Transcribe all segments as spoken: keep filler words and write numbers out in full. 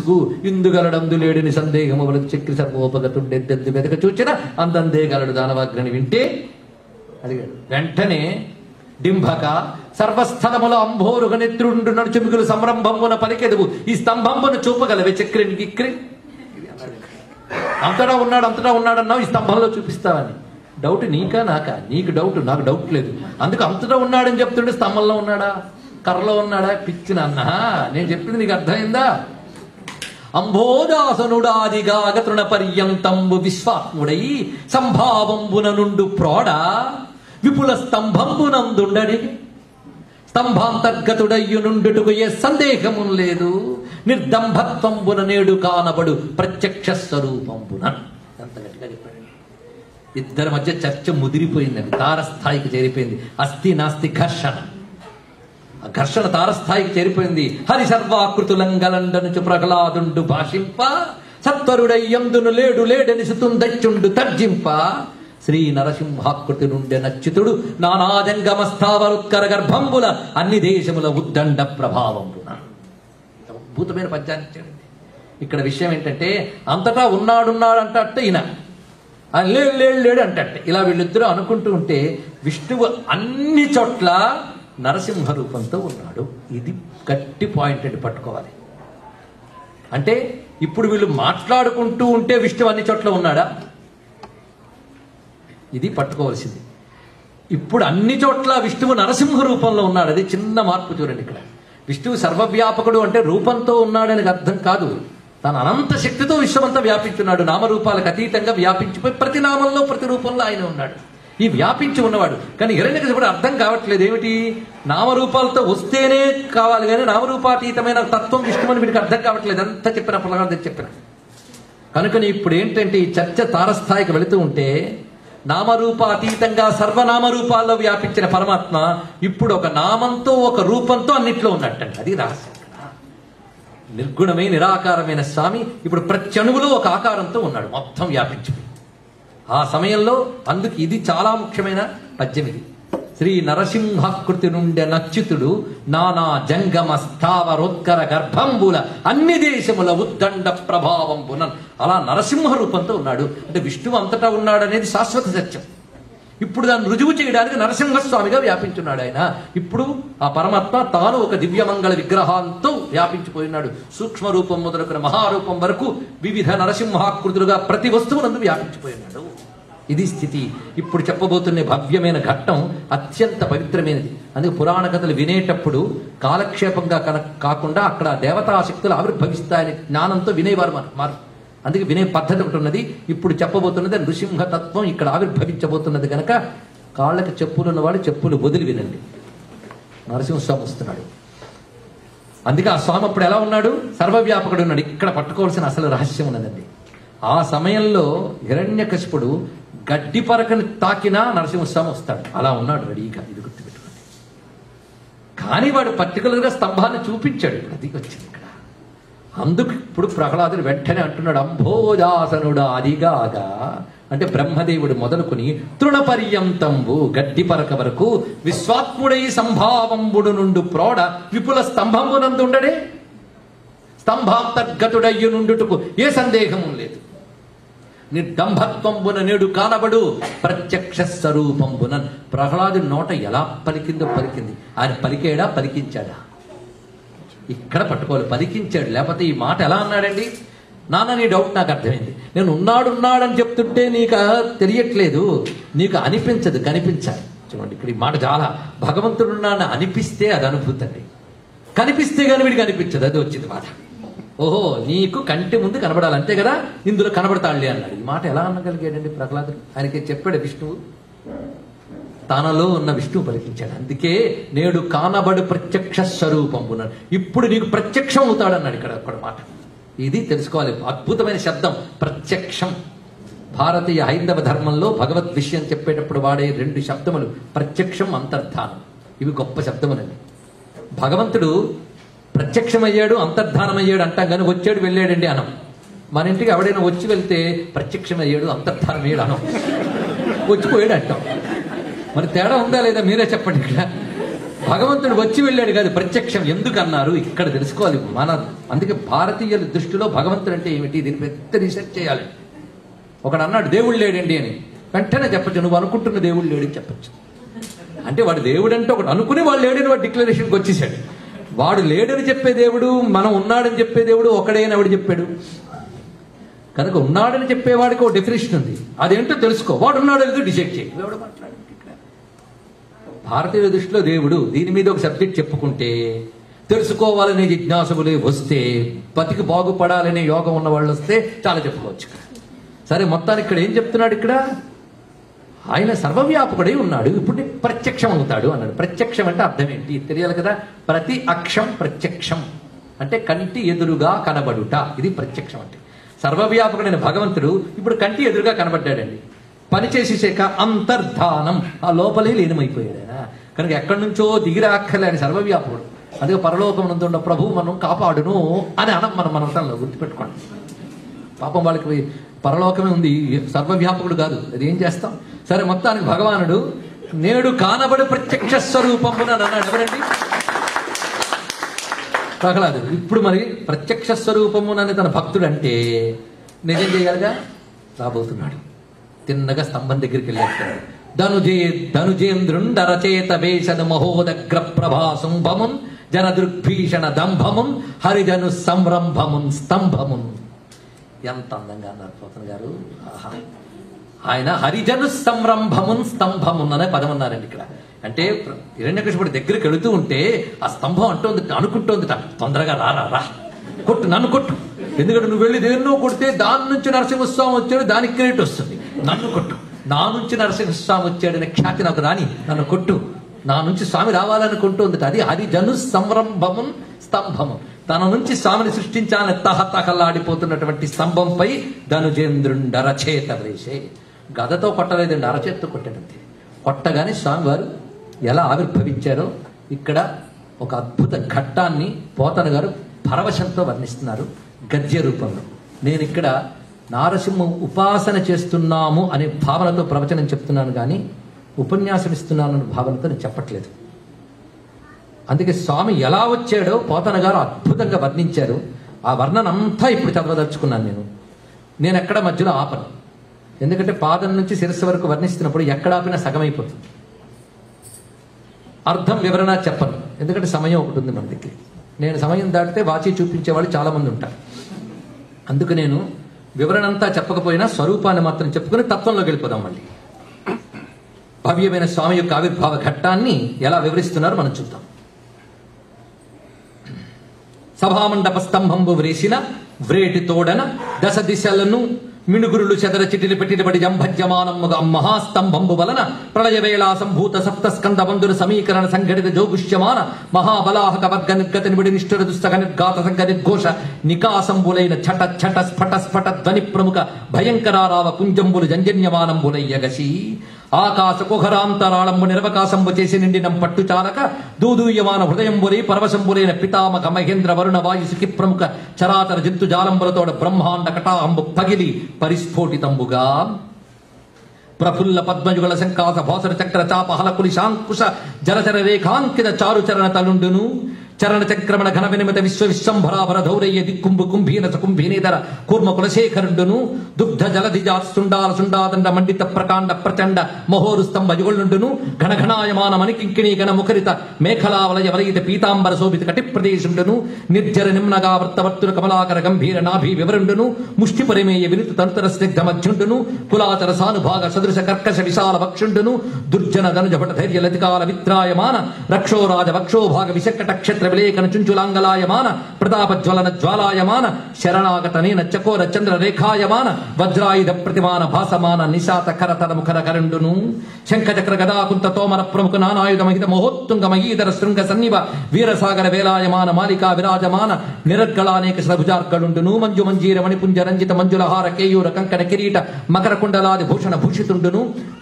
విసుగు ఇందుగలడందు లేడిని సందేహము వలకు చక్రి సర్వోపగతుండెద్దెద్దు వెదక చూచిన అందందే గలడు దానవాగ్రని వింటే అడిగాడు. వెంటనే డింభక సర్వస్థలముల అంభోరుగ నెత్రుండు నడుచుమిగులు సంరంభమున పలికెదువు ఈ స్తంభంబును చూపగలవే చక్రిని గిక్రి. అంతటా ఉన్నాడు అంతటా ఉన్నాడన్నావు, ఈ స్తంభంలో చూపిస్తావని. డౌట్ నీకా నాకా? నీకు డౌట్, నాకు డౌట్ లేదు. అందుకు అంతటా ఉన్నాడని చెప్తుంటే స్తంభంలో ఉన్నాడా, కర్రలో ఉన్నాడా? పిచ్చిన అన్న, నేను చెప్పింది నీకు అర్థమైందా? అంబోదాసనుడాదిగా అగతృణ పర్యంతంబు విశ్వాత్ముడై సంభావంబున నుండు ప్రోడ విపుల స్తంభంబునందుండడి స్తంభాంతర్గతుడయ్యు నుండుటకు ఏ సందేహము లేదు. నిర్దంభత్వంబున నేడు కానబడు ప్రత్యక్ష స్వరూపంబున. ఎంత గట్టిగా చెప్పాడండి. ఇద్దరి మధ్య చర్చ ముదిరిపోయిందండి, తారస్థాయికి చేరిపోయింది. అస్థి నాస్తి ఘర్షణ, ఆ ఘర్షణ తారస్థాయికి చేరిపోయింది. హరి సర్వాకృతులంగలండనుచు ప్రహ్లాదుండు భాషింప సత్వరుడయ్యందును లేడు లేడని సుతుందచ్చుండు తర్జింప శ్రీ నరసింహాకృతి నుండి నచ్యుతుడు నానాజంగమస్థావరుత్కర గర్భంబుల అన్ని దేశముల ఉద్దండ ప్రభావంబున. అద్భుతమైన పద్యాన్ని ఇచ్చాడండి. ఇక్కడ విషయం ఏంటంటే అంతటా ఉన్నాడున్నాడు అంటట్టు ఈయన లేడు లేడు లేడు అంటట్టు ఇలా వీళ్ళిద్దరూ అనుకుంటూ ఉంటే విష్ణువు అన్ని చోట్ల నరసింహ రూపంతో ఉన్నాడు. ఇది గట్టి పాయింట్ అండి, పట్టుకోవాలి. అంటే ఇప్పుడు వీళ్ళు మాట్లాడుకుంటూ ఉంటే విష్ణువు అన్ని చోట్ల ఉన్నాడా? ఇది పట్టుకోవాల్సింది. ఇప్పుడు అన్ని చోట్ల విష్ణువు నరసింహ రూపంలో ఉన్నాడు. అది చిన్న మార్పు చూడండి. ఇక్కడ విష్ణువు సర్వవ్యాపకుడు అంటే రూపంతో ఉన్నాడని అర్థం కాదు. తన అనంత శక్తితో విశ్వమంతా వ్యాపించున్నాడు. నామరూపాలకు అతీతంగా వ్యాపించిపోయి ప్రతి నామంలో ప్రతి రూపంలో ఆయన ఉన్నాడు. ఈ వ్యాపించి ఉన్నవాడు. కానీ హిరణ్యకశిపుడు అర్థం కావట్లేదు. ఏమిటి? నామరూపాలతో వస్తేనే కావాలి కానీ నామరూపాతీతమైన తత్వం విష్ణువని వీడికి అర్థం కావట్లేదు. అంతా చెప్పిన ప్రహ్లాదుడు చెప్పిన కనుకని ఇప్పుడు ఏంటంటే ఈ చర్చ తారస్థాయికి వెళుతూ ఉంటే నామరూపాతీతంగా సర్వనామరూపాల్లో వ్యాపించిన పరమాత్మ ఇప్పుడు ఒక నామంతో ఒక రూపంతో అన్నిట్లో ఉన్నట్టండి. అది రహస్యం. నిర్గుణమైన నిరాకారమైన స్వామి ఇప్పుడు ప్రతి అణువులో ఒక ఆకారంతో ఉన్నాడు, మొత్తం వ్యాపించిపోయి. ఆ సమయంలో అందుకు ఇది చాలా ముఖ్యమైన పద్యం. ఇది శ్రీ నరసింహాకృతి నుండి నచ్యుతుడు నానా జంగమ స్థావరోత్కర గర్భంబుల అన్ని దేశముల ఉద్దండ ప్రభావంబున. అలా నరసింహ రూపంతో ఉన్నాడు. అంటే విష్ణువు అంతటా ఉన్నాడు అనేది శాశ్వత సత్యం. ఇప్పుడు దాన్ని రుజువు చేయడానికి నరసింహస్వామిగా వ్యాపించున్నాడు ఆయన. ఇప్పుడు ఆ పరమాత్మ తాను ఒక దివ్యమంగళ విగ్రహాంతో వ్యాపించిపోయినాడు. సూక్ష్మ రూపం మొదలుకున్న మహారూపం వరకు వివిధ నరసింహాకృతులుగా ప్రతి వస్తువునందు వ్యాపించిపోయినాడు. ఇది స్థితి. ఇప్పుడు చెప్పబోతున్న భవ్యమైన ఘట్టం అత్యంత పవిత్రమైనది. అందుకే పురాణ కథలు వినేటప్పుడు కాలక్షేపంగా కన కాకుండా అక్కడ దేవతాశక్తులు ఆవిర్భవిస్తాయని జ్ఞానంతో వినేవారు మారు. అందుకే వినే పద్ధతి ఒకటి ఉన్నది. ఇప్పుడు చెప్పబోతున్నది నృసింహతత్వం ఇక్కడ ఆవిర్భవించబోతున్నది కనుక కాళ్ళకి చెప్పులు ఉన్నవాడు చెప్పులు వదిలి వినండి. నరసింహస్వామి వస్తున్నాడు. అందుకే ఆ స్వామి అప్పుడు ఎలా ఉన్నాడు? సర్వవ్యాపకుడు ఉన్నాడు. ఇక్కడ పట్టుకోవాల్సిన అసలు రహస్యం ఉన్నదండి. ఆ సమయంలో హిరణ్యకశిపుడు గడ్డి పరకని తాకినా నరసింహస్వామి వస్తాడు. అలా ఉన్నాడు రెడీగా. ఇది గుర్తుపెట్టుకోండి. కానీ వాడు పర్టికులర్గా స్తంభాన్ని చూపించాడు. అది వచ్చింది ఇక్కడ. అందుకు ఇప్పుడు ప్రహ్లాదుడు వెంటనే అంటున్నాడు అంభోజాసనుడు అదిగాగా. అంటే బ్రహ్మదేవుడు మొదలుకుని తృణపర్యంతంబు గడ్డి పరక వరకు విశ్వాత్ముడై సంభావంబుడు నుండు ప్రోడ విపుల స్తంభంబునందుండడే. స్తంభాంతర్గతుడయ్యు నుండుటకు ఏ సందేహము లేదు. నిర్దంభత్వంబున నేడు కానబడు ప్రత్యక్ష స్వరూపంబున. ప్రహ్లాదుడి నోట ఎలా పలికిందో పలికింది. ఆయన పలికేడా పలికించాడా? ఇక్కడ పట్టుకోవాలి. పలికించాడు. లేకపోతే ఈ మాట ఎలా అన్నాడండి? నాన్న నీ డౌట్ నాకు అర్థమైంది. నేను ఉన్నాడు ఉన్నాడని చెప్తుంటే నీకు తెలియట్లేదు, నీకు అనిపించదు, కనిపించాలి. చూడండి ఇక్కడ ఈ మాట చాలా భగవంతుడు ఉన్నాడని అనిపిస్తే అది అనుభూతి అండి. కనిపిస్తే కానీ వీడికి అనిపించదు. అది వచ్చింది మాట. ఓహో నీకు కంటి ముందు కనబడాలి అంతే కదా, ఇందులో కనబడతాడులే అన్నాడు. ఈ మాట ఎలా అనగలిగాడండి ప్రహ్లాదుడు? ఆయనకి చెప్పాడు విష్ణువు. తనలో ఉన్న విష్ణువు పలికించాడు. అందుకే నేడు కానబడు ప్రత్యక్ష స్వరూపంబున. ఇప్పుడు నీకు ప్రత్యక్షం అవుతాడన్నాడు ఇక్కడ ఒక్కడ మాట. ఇది తెలుసుకోవాలి. అద్భుతమైన శబ్దం ప్రత్యక్షం. భారతీయ హైందవ ధర్మంలో భగవద్ విషయం చెప్పేటప్పుడు వాడే రెండు శబ్దములు ప్రత్యక్షం, అంతర్ధానం. ఇవి గొప్ప శబ్దములండి. భగవంతుడు ప్రత్యక్షమయ్యాడు, అంతర్ధానమయ్యాడు అంటాం కానీ వచ్చాడు వెళ్ళాడండి అనం. మన ఇంటికి ఎవడైనా వచ్చి వెళ్తే ప్రత్యక్షమయ్యాడు అంతర్ధానమయ్యాడు అనం, వచ్చిపోయాడు అంటాం. మరి తేడా ఉందా లేదా మీరే చెప్పండి. ఇక్కడ భగవంతుడు వచ్చి వెళ్ళాడు కాదు, ప్రత్యక్షం. ఎందుకు అన్నారు ఇక్కడ తెలుసుకోవాలి మన. అందుకే భారతీయుల దృష్టిలో భగవంతుడు అంటే ఏమిటి, దీన్ని పెద్ద రీసెర్చ్ చేయాలి. ఒకడు అన్నాడు దేవుడు లేడండి అని, వెంటనే చెప్పచ్చు నువ్వు అనుకుంటున్న దేవుడు లేడని చెప్పచ్చు. అంటే వాడు దేవుడు అంటే ఒకటి అనుకుని వాడు లేడని వాడు డిక్లరేషన్కి వచ్చేసాడు. వాడు లేడని చెప్పే దేవుడు, మనం ఉన్నాడని చెప్పే దేవుడు ఒకడేని ఎవడు చెప్పాడు? కనుక ఉన్నాడని చెప్పేవాడికి ఒక డెఫినేషన్ ఉంది, అదేంటో తెలుసుకో. వాడు ఉన్నాడో లేదో డిసైడ్ చేయి. ఎవడు మాట్లాడు ఇక్కడ భారతీయుల దృష్టిలో దేవుడు. దీని మీద ఒక సబ్జెక్ట్ చెప్పుకుంటే తెలుసుకోవాలనే జిజ్ఞాసులే వస్తే, బతికి బాగుపడాలనే యోగం ఉన్న వాళ్ళు వస్తే చాలా చెప్పుకోవచ్చు. సరే, మొత్తానికి ఇక్కడ ఏం చెప్తున్నాడు? ఇక్కడ ఆయన సర్వవ్యాపకుడై ఉన్నాడు, ఇప్పుడు ప్రత్యక్షం అవుతాడు అన్నాడు. ప్రత్యక్షం అంటే అర్థం ఏంటి తెలియాలి కదా. ప్రతి అక్షం ప్రత్యక్షం అంటే కంటి ఎదురుగా కనబడుట, ఇది ప్రత్యక్షం అంటే. సర్వవ్యాపకుడైన భగవంతుడు ఇప్పుడు కంటి ఎదురుగా కనబడ్డాడండి. పనిచేసేసాక అంతర్ధానం, ఆ లోపలే లీనమైపోయాడు ఆయన. కనుక ఎక్కడి నుంచో దిగిరాక్కలే ఆయన సర్వవ్యాపకుడు. అదే పరలోకం నందున్న ప్రభు మనం కాపాడును అని అనం మనం మనలో గుర్తుపెట్టుకోండి. పాపం వాళ్ళకి పరలోకమే ఉంది, సర్వవ్యాపకుడు కాదు. అది ఏం చేస్తాం? సరే, మొత్తానికి భగవానుడు నేడు కానబడు ప్రత్యక్ష స్వరూపమున అన్నాడు. ఎవరండి? ప్రహ్లాదుడు. ఇప్పుడు మరి ప్రత్యక్ష స్వరూపమునని తన భక్తుడు అంటే నిజం చేయాలిగా. రాబోతున్నాడు. తిన్నగా స్తంభం దగ్గరికి వెళ్ళేస్తాడు. ధనుజే ధనుజేంద్రుండరచేత వేషను మహోదగ్ర ప్రభాసుంభమున్ జన దృగ్భీషణ దంభమున్ హరిజను సంరంభమున్ స్తంభమున్. ఎంత అందంగా అన్నారు పోతన గారు. ఆహా, ఆయన హరిజను సంరంభమున్ స్తంభమున్ అనే పదం అన్నారండి ఇక్కడ. అంటే హిరణ్యకశిపుడి దగ్గరికి వెళుతూ ఉంటే ఆ స్తంభం అంటోంది, అనుకుంటోంది తొందరగా రారా రా కొట్టు, నన్ను కొట్టు. ఎందుకంటే నువ్వు వెళ్ళి దేన్నో కొడితే దాని నుంచి నరసింహస్వామి వచ్చాడు, దానికి క్రెడిట్ వస్తుంది. నన్ను కొట్టు, నా నుంచి నరసింహస్వామి వచ్చాడనే ఖ్యాతి నాకు రాని, నన్ను కొట్టు, నా నుంచి స్వామి రావాలనుకుంటోంది. అది హరిజను సంరంభమున్ స్తంభము. తన నుంచి స్వామిని సృష్టించాలని తహతహలాడిపోతున్నటువంటి స్తంభంపై ధనుజేంద్రుండ రచేత వేసే. గదతో కొట్టలేదండి, అరచేత్తో కొట్టాడంతే. కొట్టగానే స్వామివారు ఎలా ఆవిర్భవించారో ఇక్కడ ఒక అద్భుత ఘట్టాన్ని పోతన గారు పరవశంతో వర్ణిస్తున్నారు గద్య రూపంలో. నేను ఇక్కడ నారసింహ ఉపాసన చేస్తున్నాము అనే భావనతో ప్రవచనం చెప్తున్నాను కానీ ఉపన్యాసం ఇస్తున్నాను అనే భావనతో నేను చెప్పట్లేదు. అందుకే స్వామి ఎలా వచ్చాడో పోతన గారు అద్భుతంగా వర్ణించారు. ఆ వర్ణన అంతా ఇప్పుడు చదవదలుచుకున్నాను నేను. నేను ఎక్కడ మధ్యలో ఆపను, ఎందుకంటే పాదం నుంచి శిరస్సు వరకు వర్ణిస్తున్నప్పుడు ఎక్కడ ఆపినా సగమైపోతుంది. అర్థం వివరణ చెప్పను, ఎందుకంటే సమయం ఒకటి ఉంది మన దగ్గర. నేను సమయం దాటితే వాచి చూపించే వాళ్ళు చాలా మంది ఉంటారు. అందుకు నేను వివరణ అంతా చెప్పకపోయినా స్వరూపాన్ని మాత్రం చెప్పుకుని తత్వంలోకి వెళ్ళిపోదాం. మళ్ళీ భవ్యమైన స్వామి యొక్క ఆవిర్భావ ఘట్టాన్ని ఎలా వివరిస్తున్నారో మనం చూద్దాం. సభామండప స్తంభంబు వ్రేసిన వ్రేటి తోడన దశ దిశలను మినుగురులు చెదర చిటిలి పెట్టినబడి జంభజ్యమానముగా మహాస్తంభంబు వలన ప్రళయ వేళా సంభూత సప్త స్కంద బంధుర సమీకరణ సంఘటిత జోగుష్యమాన మహాబలాహక వర్గ నిర్గత నిబడి నిష్ఠుర దుస్తక నిర్ఘాత సంఘ నిర్ఘోష నికాసంబులైన ఛట ఛట స్ఫట స్ఫట ధ్వని ప్రముఖ భయంకరారావ కుంజంబులు జంజన్యమానంబులయ్యగసి ఆకాశ కుహరాంతరాళంబు నిరవకాశంబు చేసి నిండినం పట్టు చాలక దూదూయమాన హృదయంబులై పరవశంబులైన పితామక మహేంద్ర వరుణ వాయుసుకి ప్రముఖ చరాచర జంతు జాలంబులతోడ బ్రహ్మాండ కటాంబు పగిలి పరిస్ఫోటితంబుగా ప్రఫుల్ల పద్మయుగల శంకాస భాసర చక్ర చాప హలకులి శాంకుశ జలచర రేఖాంకిత చారుచరణ తలుండును చరణ చక్రమణ ఘన వినిమిత విశ్వ విశ్వంభరాభర ధౌరయ్య దిక్కుంభు కుంభీన కుంభీనేతర కూర్మ కులశేఖరుండును దుగ్ధ జలధిజా సుండాల సుండాదండ మండిత ప్రకాండ ప్రచండ మహోరు స్తంభ యుగళుండును ఘనఘనాయమాన మణికింకిణీ గణ ముఖరిత మేఖలావలయ వలయిత పీతాంబర శోభిత కటి ప్రదేశుండును నిర్జర నిమ్నగా వృత్తవర్తుల కమలాకర గంభీర నాభి వివరుండును ముష్టి పరిమేయ వినుత తంతర స్నిగ్ధ మధ్యుండును కులాచర సానుభాగ సదృశ కర్కశ విశాల వక్షుండును దుర్జన ధనుజ భట ధైర్య లతికాల విత్రాయమాన రక్షోరాజ వక్షోభాగ విశకట క్షేత్ర విలేకన చుంచులాంగలాయమాన ప్రతాప జ్వలన జ్వాలాయమాన శరణాగత నేన చకోర చంద్ర రేఖాయమాన వజ్రాయుధ ప్రతిమాన భాసమాన నిశాత కరతల ముఖర కరుండును శంఖచక్ర గదాకుంత తోమర ప్రముఖ నానాయుధ మహిత మహోత్తుంగ మహీధర శృంగ సన్నివ వీరసాగర వేలాయమాన మాలికా విరాజమాన నిరర్గళానేక శభుజార్గళుండును మంజు మంజీర మణిపుంజ రంజిత మంజులహార కేయూర కంకణ కిరీట మకర కుండలాది భూషణ భూషితుండును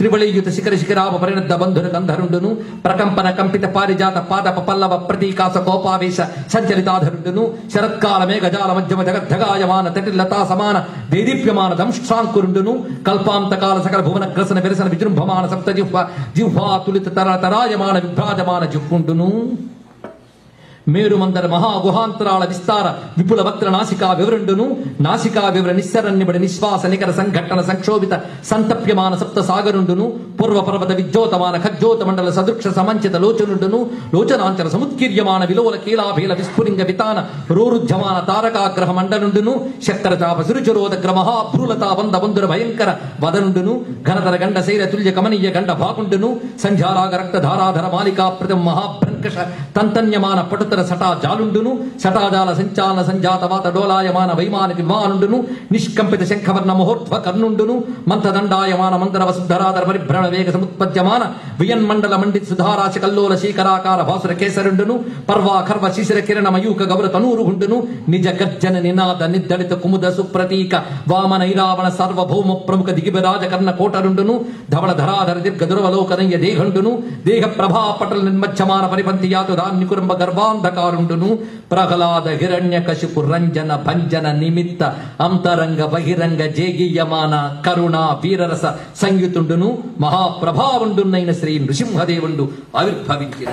త్రివళీయుత శిఖర శిఖరాభ పరిణద్ద బంధుర గంధరుండును ప్రకంపన కంపిత పారిజాత పాదప పల్లవ ప్రతీకాస కోపావేశ సంచలితాధరుండును శరత్కాల మేఘజాల మధ్యమ జగద్ధగాయమాన తటిల్లతా సమాన దేదీప్యమాన దంష్ట్రాంకురుండును కల్పాంతకాల సకల భువన గ్రసన విరసన విజృంభమాన సప్త జిహ్వ జిహ్వా తులిత తర తరాయమాన విభ్రాజమాన జిహ్వుండును మేరుమందర మహాగుహాంతరాల విస్తార విపుల వక్ర నాసికా వివరుండును నాసికా వివర నిశ్చరణ్యబడి నిశ్వాస నికర సంఘట్టన సంక్షోభిత సంతప్యమాన సప్త సాగరుండును పూర్వ పర్వత విద్యోతమాన ఖజ్జోత మండల సదృక్ష సమంచిత లోచనుండును లోచనాంచర సముత్కీర్యమాన విలోల కీలాభీల విస్ఫులింగ వితాన రోరుధ్యమాన తారకాగ్రహ మండనుండును శక్తరచాప సురుచరోదగ్ర మహాభ్రూలతా వంద వందుర భయంకర వదనుండును ఘనతర గండ శైల తుల్య కమనీయ గండ భాకుండును సంధ్యారాగ రక్త ధారాధర మాలికా ప్రతి మహాభ్రంకష తంతన్యమాన పటుత సటా జాలుండును సటాజాల సంచాలన సంజాత వాత డోలాయమాన వైమానిక విమానుండును నిష్కంపిత శంఖవర్ణ మహోర్ధ్వ కర్ణుండును మంతదండాయమాన మందర వసుధరాధర పరిభ్రణ వేగ సముత్పద్యమాన వియన్మండల మండిత సుధారాశ కల్లోల శీకరాకార భాసుర కేసరుండును పర్వా ఖర్వ శిశిర కిరణ మయూక గౌర తనూరుగుండును నిజ గర్జన నినాద నిర్దళిత కుముద సుప్రతీక వామన ఐరావణ సార్వభౌమ ప్రముఖ దిగిబరాజ కర్ణ కోటరుండును ధవళ ధరాధర దీర్ఘ దుర్వలోకనయ్య దేహండును దేహ ప్రభా పటల నిర్మచ్చమాన పరిపంతి యాతు దాన్నికురంబ గర్భాన్ కారుండును ప్రహ్లాద హిరణ్య కశిపు రంజన భంజన నిమిత్త అంతరంగ బహిరంగ జేగీయమాన కరుణ వీరరస సంయుతుండును మహాప్రభావుండునైన శ్రీ నృసింహదేవుండు ఆవిర్భవించిన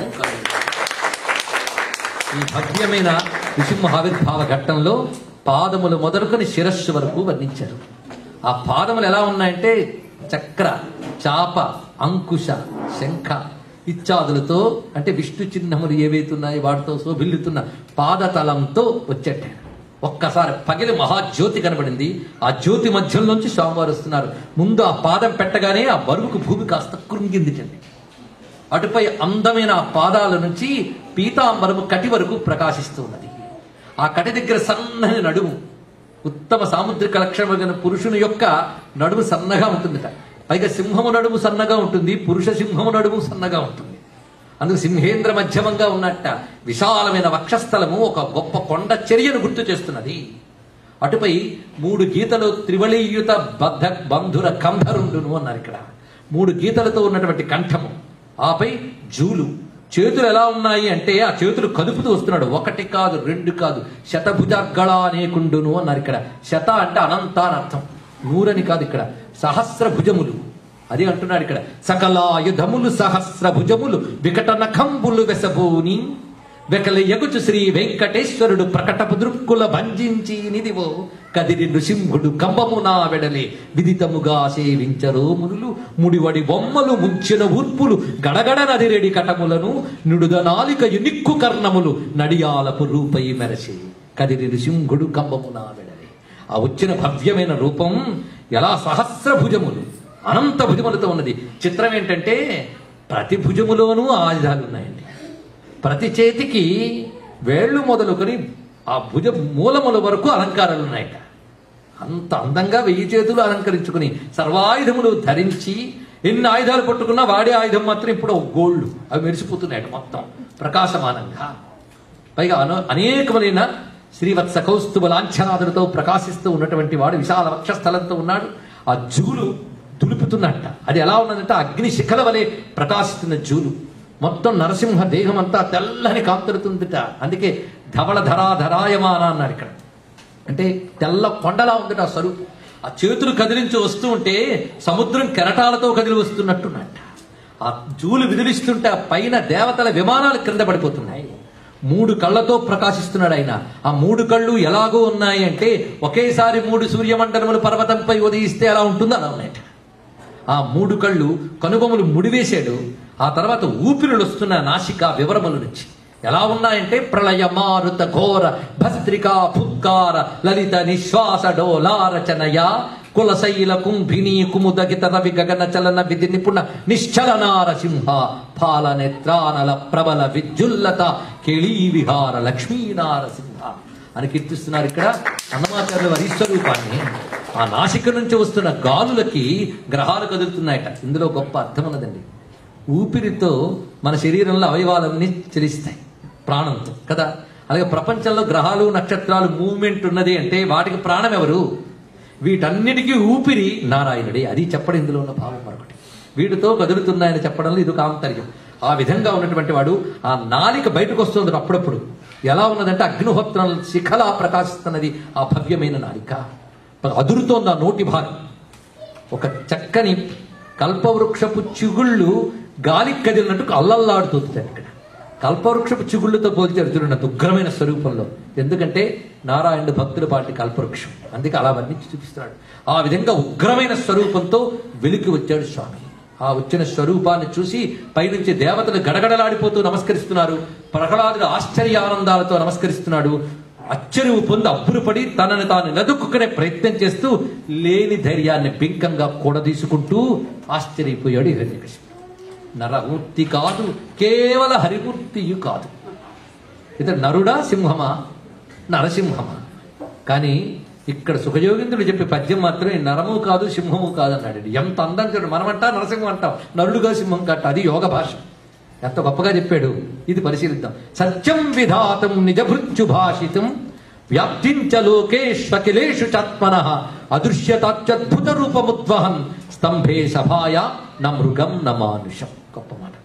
ఈ భవ్యమైన నృసింహ ఆవిర్భావ ఘట్టంలో పాదములు మొదలుకొని శిరస్సు వరకు వర్ణించారు. ఆ పాదములు ఎలా ఉన్నాయంటే చక్ర చాప అంకుశ శంఖ ఇత్యాదులతో అంటే విష్ణు చిహ్నములు ఏవైతున్నాయి వాటితో శోభిల్లుతున్న పాదతలంతో వచ్చేట. ఒక్కసారి పగిలి మహాజ్యోతి కనబడింది. ఆ జ్యోతి మధ్యంలోంచి స్వామివారు వస్తున్నారు. ముందు ఆ పాదం పెట్టగానే ఆ బరువుకు భూమి కాస్త కృంగిందిటండి. అటుపై అందమైన ఆ పాదాల నుంచి పీతాంబరము కటి వరకు ప్రకాశిస్తూ ఉన్నది. ఆ కటి దగ్గర సన్నని నడుము, ఉత్తమ సాముద్రిక లక్షణమైన పురుషుని యొక్క నడుము సన్నగా ఉంటుందిట. పైగా సింహము నడుము సన్నగా ఉంటుంది, పురుష సింహము నడుము సన్నగా ఉంటుంది. అందుకు సింహేంద్ర మధ్యమంగా ఉన్నట్ట విశాలమైన వక్షస్థలము ఒక గొప్ప కొండ చర్యను గుర్తు చేస్తున్నది. అటుపై మూడు గీతలు త్రివళీయుత బద్ధ బంధుర కంధరుండును అన్నారు. ఇక్కడ మూడు గీతలతో ఉన్నటువంటి కంఠము, ఆపై జూలు, చేతులు ఎలా ఉన్నాయి అంటే ఆ చేతులు కదుపుతూ వస్తున్నాడు. ఒకటి కాదు, రెండు కాదు, శతభుజార్గళ అనేకుండును అన్నారు. ఇక్కడ శత అంటే అనంత అని అర్థం, నూరని కాదు. ఇక్కడ సహస్ర భుజములు అది అంటున్నాడు. ఇక్కడ సకలాయుధములు సహస్ర భుజములు వికట నఖంబులు వెసబోని వెకల ఎగుచు శ్రీ వెంకటేశ్వరుడు ప్రకటపు దృక్కుల భంజించి నిదివో కదిరి నృసింహుడు కంబమునా వెడలే విదితముగా సేవించరో మునులు ముడివడి బొమ్మలు ముంచిన ఊర్పులు గడగడ నదిరెడి కటములను నుడుద నాలికయు నిక్కు కర్ణములు నడియాలపు రూపై మెరసి కదిరి నృసింహుడు కంబమునా వెడలే. ఆ వచ్చిన భవ్యమైన రూపం ఎలా సహస్ర భుజములు అనంత భుజములతో ఉన్నది. చిత్రం ఏంటంటే ప్రతి భుజములోనూ ఆయుధాలు ఉన్నాయండి. ప్రతి చేతికి వేళ్లు మొదలుకొని ఆ భుజ మూలముల వరకు అలంకారాలు ఉన్నాయట. అంత అందంగా వెయ్యి చేతులు అలంకరించుకుని సర్వాయుధములు ధరించి ఎన్ని ఆయుధాలు పట్టుకున్నా వాడే ఆయుధం మాత్రం ఇప్పుడు గోల్డ్ అవి మెరిసిపోతున్నాయట మొత్తం ప్రకాశమానంగా. పైగా అను అనేకమైన శ్రీవత్స కౌస్తుభ లాంఛనాదులతో ప్రకాశిస్తూ ఉన్నటువంటి వాడు విశాల వక్షస్థలంతో ఉన్నాడు. ఆ జూలు దులుపుతున్నట్ట. అది ఎలా ఉన్నదంటే అగ్ని శిఖల వలె ప్రకాశిస్తున్న జూలు. మొత్తం నరసింహ దేహం అంతా తెల్లని కాంతులుతుందిట. అందుకే ధవళ ధరాధరాయమాన అన్నారు ఇక్కడ. అంటే తెల్ల కొండలా ఉందిట ఆ స్వరూపం. ఆ చేతులు కదిలించి వస్తూ ఉంటే సముద్రం కెరటాలతో కదిలి వస్తున్నట్టున్నట్ట. ఆ జూలు విదిలిస్తుంటే ఆ పైన దేవతల విమానాలు క్రింద పడిపోతున్నాయి. మూడు కళ్ళతో ప్రకాశిస్తున్నాడు ఆయన. ఆ మూడు కళ్ళు ఎలాగో ఉన్నాయి అంటే ఒకేసారి మూడు సూర్యమండలములు పర్వతంపై ఉదయిస్తే ఎలా ఉంటుందో అలా ఉన్నాయట. ఆ మూడు కళ్ళు కనుబొమ్మలు ముడివేశాడు. ఆ తర్వాత ఊపిరులు వస్తున్న నాసిక వివరముల నుంచి ఎలా ఉన్నాయంటే ప్రళయ మారుత ఘోర భస్త్రికా ఫుక్కార లలిత నిశ్వాస డోలారచనయ కులశైల కుంభిని కుముదగిత రవి గగన చలన విధి నిపుణ నిశ్చలనారసింహ ఫాల నేత్రానల ప్రబల విద్యుల్లత కేళీ విహార లక్ష్మీనారసింహ అని కీర్తిస్తున్నారు ఇక్కడ అన్నమాచార్యుల వారి స్వరూపాన్ని. ఆ నాసిక నుంచి వస్తున్న గాలులకి గ్రహాలు కదులుతున్నాయట. ఇందులో గొప్ప అర్థం ఉన్నదండి. ఊపిరితో మన శరీరంలో అవయవాలన్నీ చలిస్తాయి ప్రాణంతో కదా. అలాగే ప్రపంచంలో గ్రహాలు నక్షత్రాలు మూవ్మెంట్ ఉన్నది అంటే వాటికి ప్రాణం ఎవరు? వీటన్నిటికీ ఊపిరి నారాయణుడే. అది చెప్పడం ఇందులో ఉన్న భావం మరొకటి. వీటితో కదులుతున్నాయని చెప్పడంలో ఇది ఒక ఆంతర్యం. ఆ విధంగా ఉన్నటువంటి వాడు ఆ నాలిక బయటకు వస్తుంది అప్పుడప్పుడు. ఎలా ఉన్నదంటే అగ్నిహోత్రం శిఖలా ప్రకాశిస్తున్నది ఆ భవ్యమైన నాలిక. అదురుతోంది ఆ నోటి భాగం. ఒక చక్కని కల్పవృక్షపు చిగుళ్ళు గాలికి కదిలినట్టు అల్లల్లాడుతుంది ఇక్కడ. కల్పవృక్షపు చిగుళ్ళతో పోల్చారు చూడండి ఉగ్రమైన స్వరూపంలో. ఎందుకంటే నారాయణుడు భక్తుల పాటి కల్పవృక్షం, అందుకే అలా వర్ణించి చూపిస్తున్నాడు. ఆ విధంగా ఉగ్రమైన స్వరూపంతో వెలికి వచ్చాడు స్వామి. ఆ వచ్చిన స్వరూపాన్ని చూసి పైనుంచి దేవతలు గడగడలాడిపోతూ నమస్కరిస్తున్నారు. ప్రహ్లాదుడు ఆశ్చర్యానందాలతో నమస్కరిస్తున్నాడు. ఆశ్చర్యము పొంది అబ్బురుపడి తనని తాను నిలదొక్కునే ప్రయత్నం చేస్తూ లేని ధైర్యాన్ని బింకంగా కూడదీసుకుంటూ ఆశ్చర్యపోయాడు హిరణ్యకశిపుడు. నరమూర్తి కాదు, కేవల హరిమూర్తియు కాదు. ఇతడు నరుడా సింహమా నరసింహమా? కానీ ఇక్కడ సుఖయోగింద్రుడు చెప్పే పద్యం మాత్రమే నరము కాదు సింహము కాదు అన్నాడు. ఎంత అందం చూడండి. మనమంటా నరసింహం అంటాం, నరుడుగా సింహం కట్ట, అది యోగ భాష. ఎంత గొప్పగా చెప్పాడు. ఇది పరిశీలిద్దాం. సత్యం విధాతం నిజభృత్యు భాషితం వ్యాప్తించ లోకేష్వకిలేషు చాత్మన అదృశ్యతాత్యద్భుత రూపముద్వహన్ స్తంభే సభాయ న మృగం న మానుషం. గొప్ప మాట.